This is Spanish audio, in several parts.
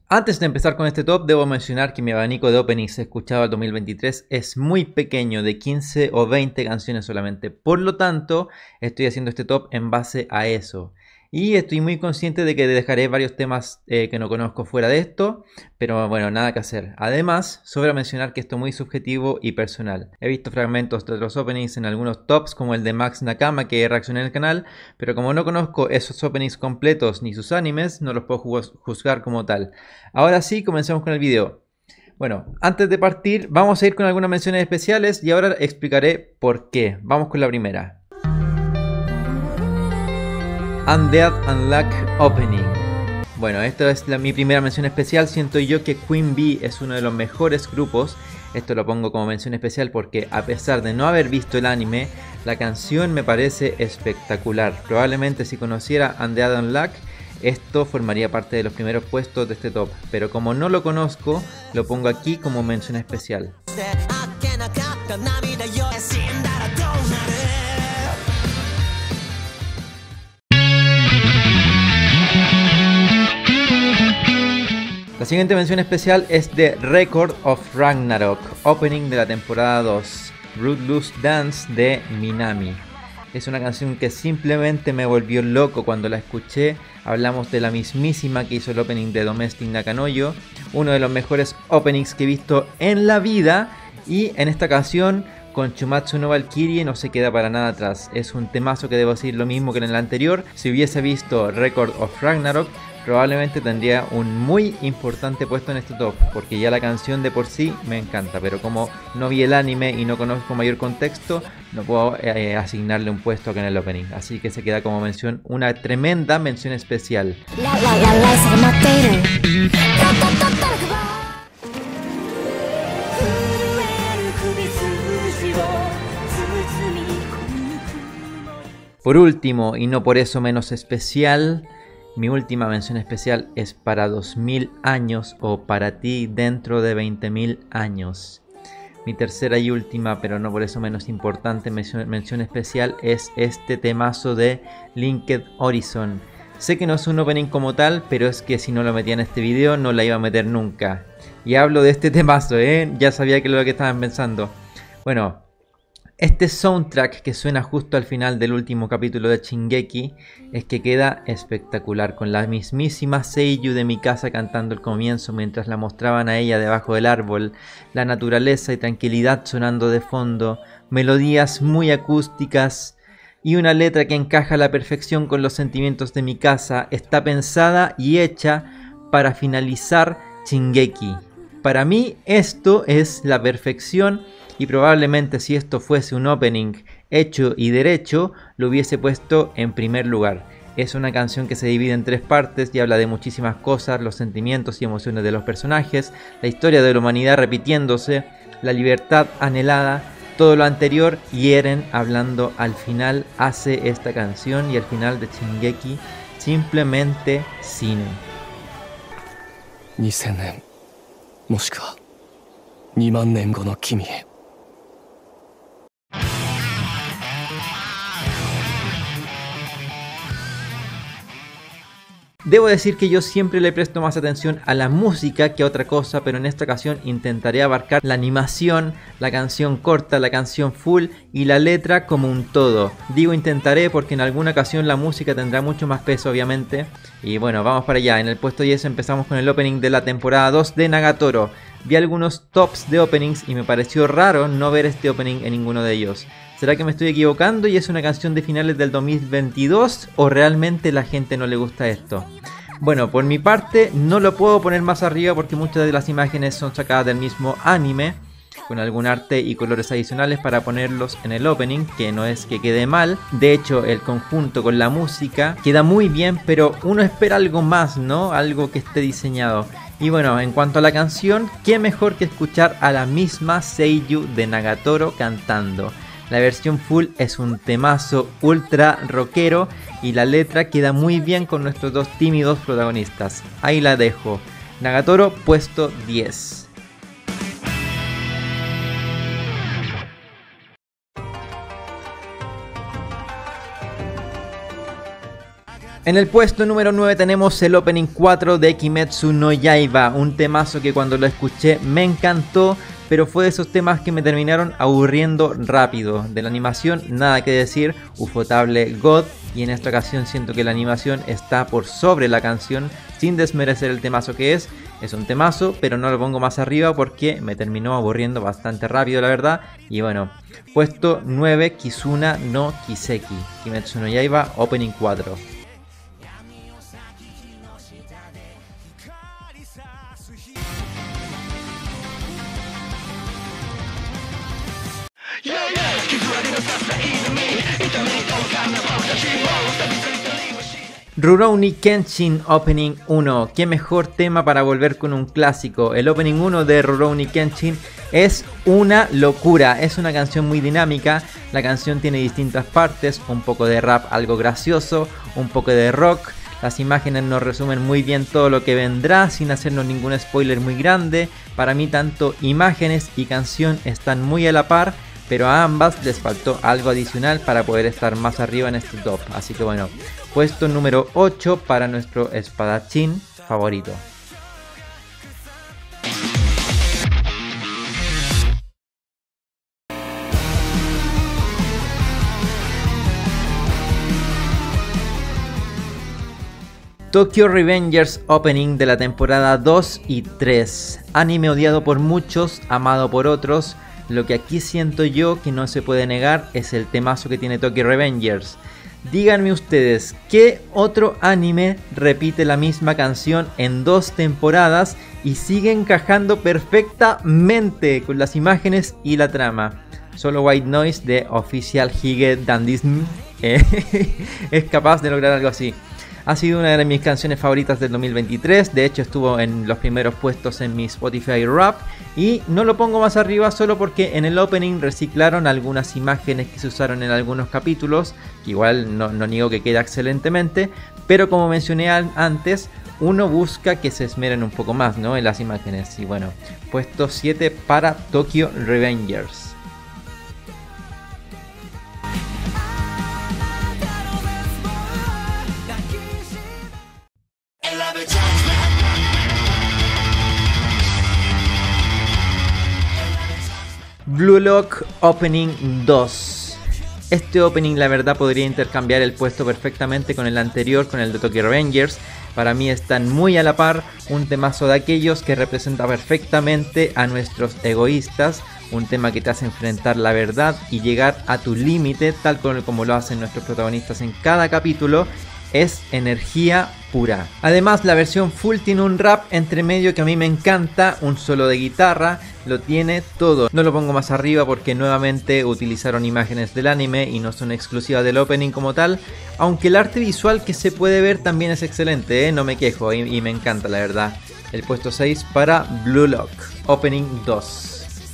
Antes de empezar con este top, debo mencionar que mi abanico de openings escuchado al 2023 es muy pequeño, de 15 o 20 canciones solamente. Por lo tanto, estoy haciendo este top en base a eso. Y estoy muy consciente de que dejaré varios temas que no conozco fuera de esto, pero bueno, nada que hacer. Además, sobra mencionar que esto es muy subjetivo y personal. He visto fragmentos de otros openings en algunos tops, como el de Max Nakama, que reaccioné en el canal, pero como no conozco esos openings completos ni sus animes, no los puedo juzgar como tal. Ahora sí, comencemos con el video. Bueno, antes de partir, vamos a ir con algunas menciones especiales y ahora explicaré por qué. Vamos con la primera. Undead Unluck Opening. Bueno, esta es mi primera mención especial. Siento yo que Queen Bee es uno de los mejores grupos. Esto lo pongo como mención especial porque a pesar de no haber visto el anime, la canción me parece espectacular. Probablemente si conociera Undead Unluck, esto formaría parte de los primeros puestos de este top. Pero como no lo conozco, lo pongo aquí como mención especial. La siguiente mención especial es de Record of Ragnarok, opening de la temporada 2, Ruthless Dance de Minami. Es una canción que simplemente me volvió loco cuando la escuché. Hablamos de la mismísima que hizo el opening de Domestic Nakanoyo, uno de los mejores openings que he visto en la vida, y en esta canción con Chumatsu no Valkyrie no se queda para nada atrás. Es un temazo que debo decir lo mismo que en el anterior. Si hubiese visto Record of Ragnarok, probablemente tendría un muy importante puesto en este top, porque ya la canción de por sí me encanta, pero como no vi el anime y no conozco mayor contexto, no puedo asignarle un puesto acá en el opening, así que se queda como mención, una tremenda mención especial. Por último, y no por eso menos especial, mi última mención especial es para 2000 años o para ti dentro de 20.000 años. Mi tercera y última, pero no por eso menos importante, mención especial es este temazo de Linked Horizon. Sé que no es un opening como tal, pero es que si no lo metía en este video no la iba a meter nunca. Y hablo de este temazo, ya sabía que es lo que estaban pensando. Bueno, este soundtrack que suena justo al final del último capítulo de Shingeki es que queda espectacular, con la mismísima Seiyu de Mikasa cantando el comienzo mientras la mostraban a ella debajo del árbol, la naturaleza y tranquilidad sonando de fondo, melodías muy acústicas y una letra que encaja a la perfección con los sentimientos de Mikasa. Está pensada y hecha para finalizar Shingeki. Para mí esto es la perfección. Y probablemente si esto fuese un opening hecho y derecho, lo hubiese puesto en primer lugar. Es una canción que se divide en tres partes y habla de muchísimas cosas, los sentimientos y emociones de los personajes, la historia de la humanidad repitiéndose, la libertad anhelada, todo lo anterior, y Eren hablando al final hace esta canción y al final de Shingeki simplemente cine. 2000年もしくは2万年後の君へ。 Debo decir que yo siempre le presto más atención a la música que a otra cosa, pero en esta ocasión intentaré abarcar la animación, la canción corta, la canción full y la letra como un todo. Digo intentaré porque en alguna ocasión la música tendrá mucho más peso, obviamente. Y bueno, vamos para allá. En el puesto 10 empezamos con el opening de la temporada 2 de Nagatoro. Vi algunos tops de openings y me pareció raro no ver este opening en ninguno de ellos. ¿Será que me estoy equivocando y es una canción de finales del 2022 o realmente la gente no le gusta esto? Bueno, por mi parte no lo puedo poner más arriba porque muchas de las imágenes son sacadas del mismo anime, con algún arte y colores adicionales para ponerlos en el opening, que no es que quede mal. De hecho, el conjunto con la música queda muy bien, pero uno espera algo más, ¿no? Algo que esté diseñado. Y bueno, en cuanto a la canción, qué mejor que escuchar a la misma Seiyu de Nagatoro cantando. La versión full es un temazo ultra rockero y la letra queda muy bien con nuestros dos tímidos protagonistas. Ahí la dejo. Nagatoro puesto 10. En el puesto número 9 tenemos el Opening 4 de Kimetsu no Yaiba, un temazo que cuando lo escuché me encantó, pero fue de esos temas que me terminaron aburriendo rápido. De la animación nada que decir, Ufotable God, y en esta ocasión siento que la animación está por sobre la canción, sin desmerecer el temazo que es un temazo, pero no lo pongo más arriba porque me terminó aburriendo bastante rápido, la verdad. Y bueno, puesto 9, Kizuna no Kiseki, Kimetsu no Yaiba, Opening 4. Rurouni Kenshin Opening 1, qué mejor tema para volver con un clásico. El Opening 1 de Rurouni Kenshin es una locura, es una canción muy dinámica. La canción tiene distintas partes, un poco de rap algo gracioso, un poco de rock. Las imágenes nos resumen muy bien todo lo que vendrá sin hacernos ningún spoiler muy grande. Para mí tanto imágenes y canción están muy a la par, pero a ambas les faltó algo adicional para poder estar más arriba en este top. Así que bueno, puesto número 8 para nuestro espadachín favorito. Tokyo Revengers Opening de la temporada 2 y 3. Anime odiado por muchos, amado por otros. Lo que aquí siento yo que no se puede negar es el temazo que tiene Tokyo Revengers. Díganme ustedes, ¿qué otro anime repite la misma canción en 2 temporadas y sigue encajando perfectamente con las imágenes y la trama? Solo White Noise de Official Hige Dandism es capaz de lograr algo así. Ha sido una de mis canciones favoritas del 2023, de hecho estuvo en los primeros puestos en mi Spotify Rap y no lo pongo más arriba solo porque en el opening reciclaron algunas imágenes que se usaron en algunos capítulos, que igual no niego que queda excelentemente, pero como mencioné antes, uno busca que se esmeren un poco más, ¿no?, en las imágenes. Y bueno, puesto 7 para Tokyo Revengers. Blue Lock Opening 2. Este opening la verdad podría intercambiar el puesto perfectamente con el anterior, con el de Tokyo Revengers. Para mí están muy a la par, un temazo de aquellos que representa perfectamente a nuestros egoístas. Un tema que te hace enfrentar la verdad y llegar a tu límite, tal como lo hacen nuestros protagonistas en cada capítulo. Es energía pura. Además la versión full tiene un rap entre medio que a mí me encanta, un solo de guitarra, lo tiene todo. No lo pongo más arriba porque nuevamente utilizaron imágenes del anime y no son exclusivas del opening como tal, aunque el arte visual que se puede ver también es excelente, no me quejo y me encanta la verdad. El puesto 6 para Blue Lock Opening 2.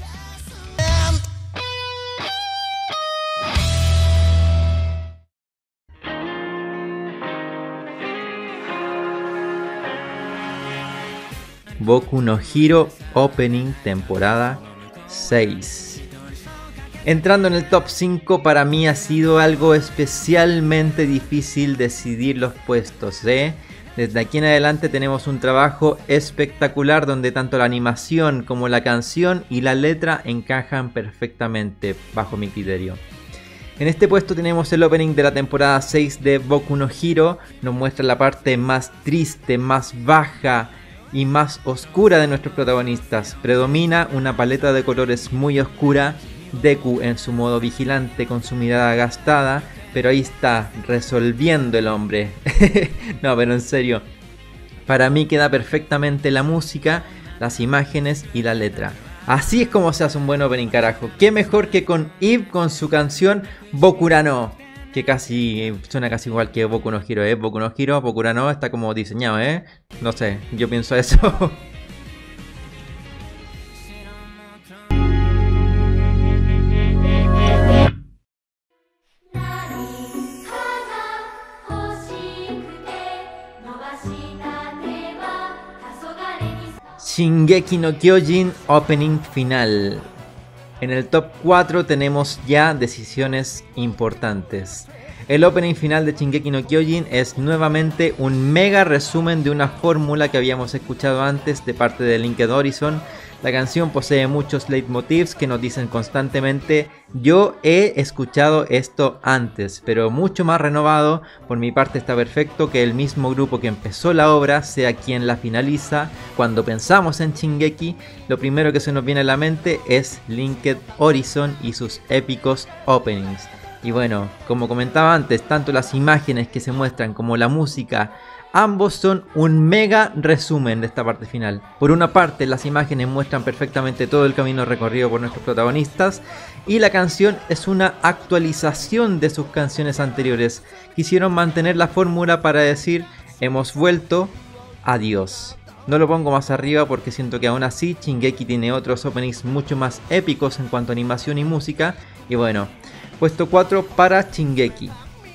Boku no Hero Opening temporada 6. Entrando en el top 5, para mí ha sido algo especialmente difícil decidir los puestos, Desde aquí en adelante tenemos un trabajo espectacular donde tanto la animación como la canción y la letra encajan perfectamente bajo mi criterio. En este puesto tenemos el opening de la temporada 6 de Boku no Hero. Nos muestra la parte más triste, más baja y más oscura de nuestros protagonistas. Predomina una paleta de colores muy oscura, Deku en su modo vigilante con su mirada gastada, pero ahí está, resolviendo el hombre. No, pero en serio, para mí queda perfectamente la música, las imágenes y la letra. Así es como se hace un buen opening, carajo. Qué mejor que con Eve con su canción Bokurano, que casi suena casi igual que Boku no Hero, Boku no Hero, Bokurano está como diseñado, no sé, yo pienso eso. Shingeki no Kyojin Opening Final. En el top 4 tenemos ya decisiones importantes. El opening final de Shingeki no Kyojin es nuevamente un mega resumen de una fórmula que habíamos escuchado antes de parte de Linked Horizon. La canción posee muchos leitmotivs que nos dicen constantemente: yo he escuchado esto antes, pero mucho más renovado. Por mi parte está perfecto que el mismo grupo que empezó la obra sea quien la finaliza. Cuando pensamos en Shingeki, lo primero que se nos viene a la mente es Linked Horizon y sus épicos openings. Y bueno, como comentaba antes, tanto las imágenes que se muestran como la música, ambos son un mega resumen de esta parte final. Por una parte, las imágenes muestran perfectamente todo el camino recorrido por nuestros protagonistas, y la canción es una actualización de sus canciones anteriores. Quisieron mantener la fórmula para decir: hemos vuelto, adiós. No lo pongo más arriba porque siento que aún así Shingeki tiene otros openings mucho más épicos en cuanto a animación y música. Y bueno, puesto 4 para Shingeki.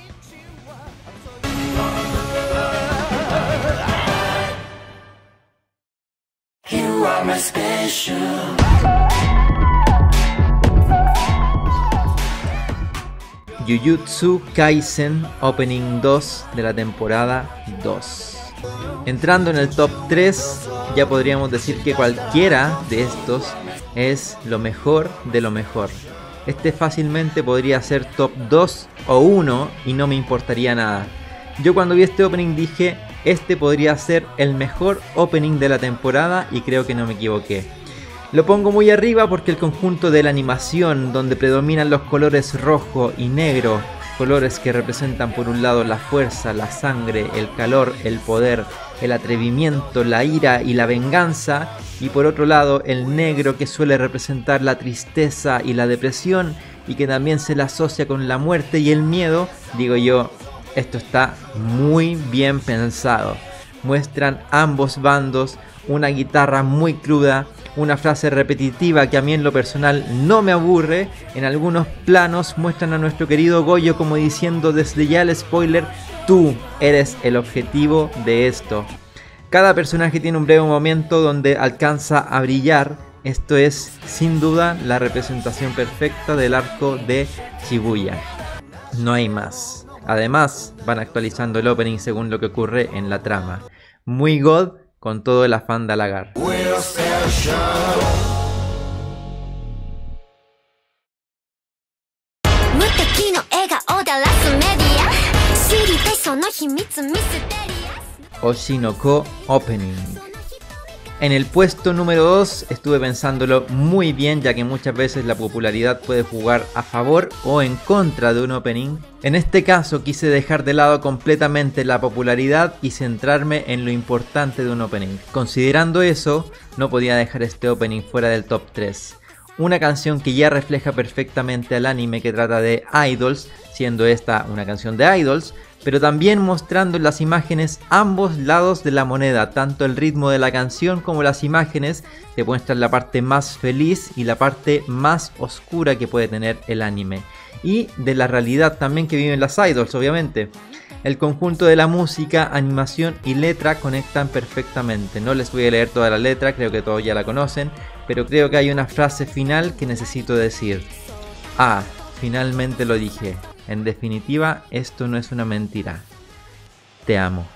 Jujutsu Kaisen Opening 2 de la temporada 2. Entrando en el top 3, ya podríamos decir que cualquiera de estos es lo mejor de lo mejor. Este fácilmente podría ser top 2 o 1 y no me importaría nada. Yo cuando vi este opening dije: este podría ser el mejor opening de la temporada, y creo que no me equivoqué. Lo pongo muy arriba porque el conjunto de la animación, donde predominan los colores rojo y negro, colores que representan por un lado la fuerza, la sangre, el calor, el poder, el atrevimiento, la ira y la venganza, y por otro lado el negro, que suele representar la tristeza y la depresión, y que también se la asocia con la muerte y el miedo, digo yo, esto está muy bien pensado. Muestran ambos bandos, una guitarra muy cruda, una frase repetitiva que a mí en lo personal no me aburre. En algunos planos muestran a nuestro querido Gojo como diciendo desde ya el spoiler: tú eres el objetivo de esto. Cada personaje tiene un breve momento donde alcanza a brillar. Esto es sin duda la representación perfecta del arco de Shibuya. No hay más. Además, van actualizando el opening según lo que ocurre en la trama. Muy god, con todo el afán de halagar. Oshinoko Opening. En el puesto número 2 estuve pensándolo muy bien, ya que muchas veces la popularidad puede jugar a favor o en contra de un opening. En este caso quise dejar de lado completamente la popularidad y centrarme en lo importante de un opening. Considerando eso, no podía dejar este opening fuera del top 3. Una canción que ya refleja perfectamente al anime que trata de idols, siendo esta una canción de idols, pero también mostrando en las imágenes ambos lados de la moneda, tanto el ritmo de la canción como las imágenes te muestran la parte más feliz y la parte más oscura que puede tener el anime, y de la realidad también que viven las idols, obviamente. El conjunto de la música, animación y letra conectan perfectamente. No les voy a leer toda la letra, creo que todos ya la conocen, pero creo que hay una frase final que necesito decir. Ah, finalmente lo dije. En definitiva, esto no es una mentira. Te amo.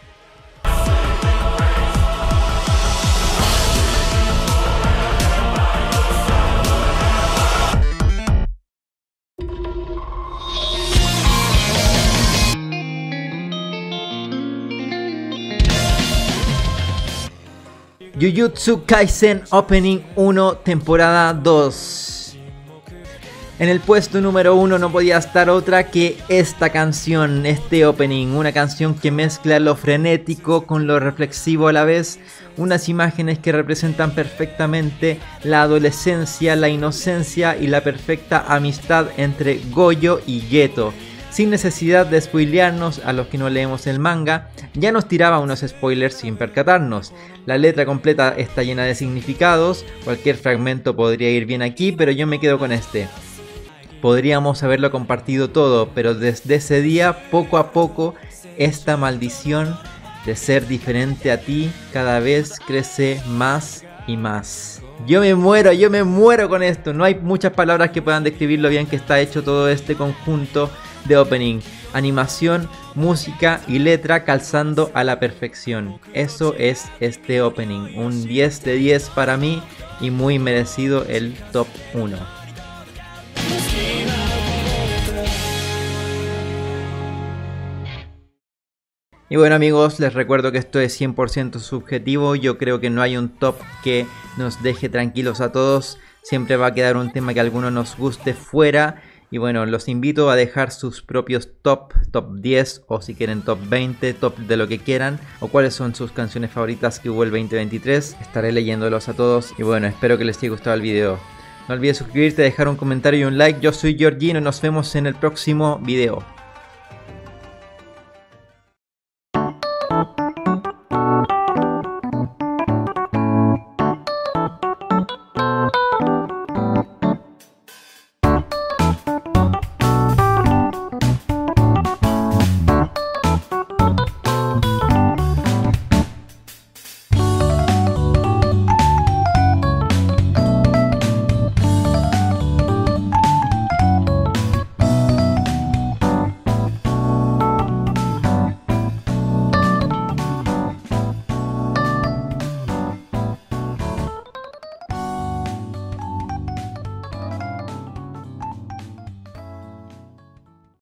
Jujutsu Kaisen Opening 1 temporada 2. En el puesto número 1 no podía estar otra que esta canción, este opening, una canción que mezcla lo frenético con lo reflexivo a la vez, unas imágenes que representan perfectamente la adolescencia, la inocencia y la perfecta amistad entre Gojo y Geto. Sin necesidad de spoilearnos a los que no leemos el manga, ya nos tiraba unos spoilers sin percatarnos. La letra completa está llena de significados, cualquier fragmento podría ir bien aquí, pero yo me quedo con este. Podríamos haberlo compartido todo, pero desde ese día, poco a poco, esta maldición de ser diferente a ti cada vez crece más y más. Yo me muero con esto. No hay muchas palabras que puedan describir lo bien que está hecho todo este conjunto. de opening. Animación, música y letra calzando a la perfección. Eso es este opening. Un 10 de 10 para mí y muy merecido el top 1. Y bueno amigos, les recuerdo que esto es 100% subjetivo. Yo creo que no hay un top que nos deje tranquilos a todos. Siempre va a quedar un tema que a alguno nos guste fuera. Y bueno, los invito a dejar sus propios top 10 o si quieren top 20, top de lo que quieran. O cuáles son sus canciones favoritas que hubo el 2023. Estaré leyéndolos a todos. Y bueno, espero que les haya gustado el video. No olvides suscribirte, dejar un comentario y un like. Yo soy Georgino y nos vemos en el próximo video.